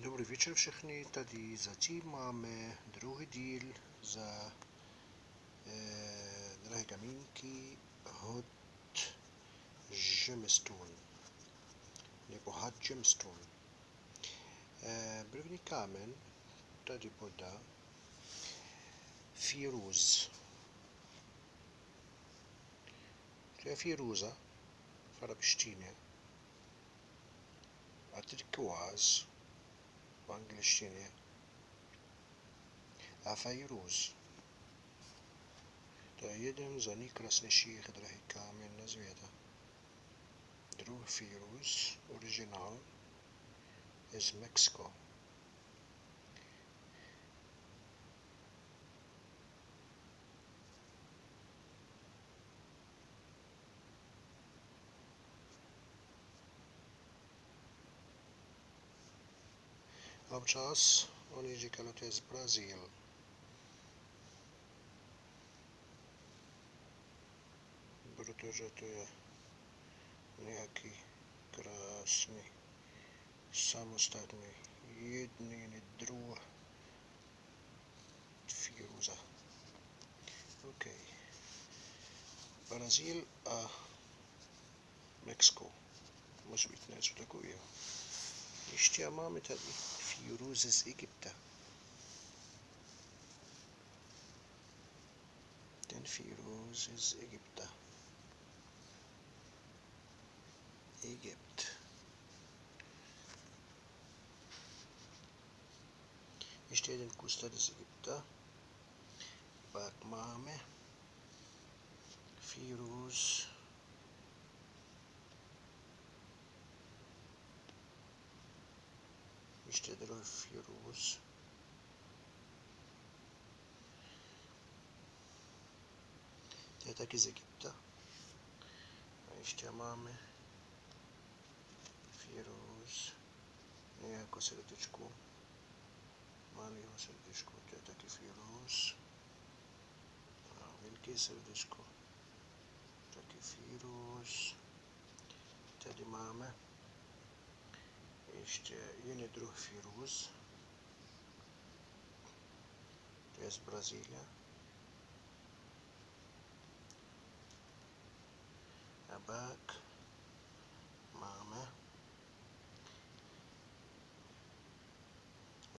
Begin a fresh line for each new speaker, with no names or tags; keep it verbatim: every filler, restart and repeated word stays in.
Dobry wieczór všechny, tady zatím máme druhý díl za e, drahé kamínky Hot Gemstone nebo Hot Gemstone. E, první kámen tady podá Firuz. To je Firuza v arabštině a turkóz v angličtině a Fairuz. To je jeden z nejkrásnějších drahých kámen na světě. Druh Firuz, originál, je z Mexika. A občas oni říkali, to je z Brazílie. Protože to je nějaký krásný, samostatný, jediný druh Firuza. OK. Brazíl a Mexiko. Musí být něco takového. Ještě máme tady Firuz z Egypta. Ten Firuz z Egypta. Egypt. Ještě jeden kus tady z Egypta. Pak máme Firuz ještě druhý Firuz. To je taky z Egypta. A ještě máme Firuz nějakou srdečku. Malého srdečku, to je taky Firuz. A velké srdečko, taky Firuz. Tady máme ještě jiný druh Firuz. To je z Brazílie. A pak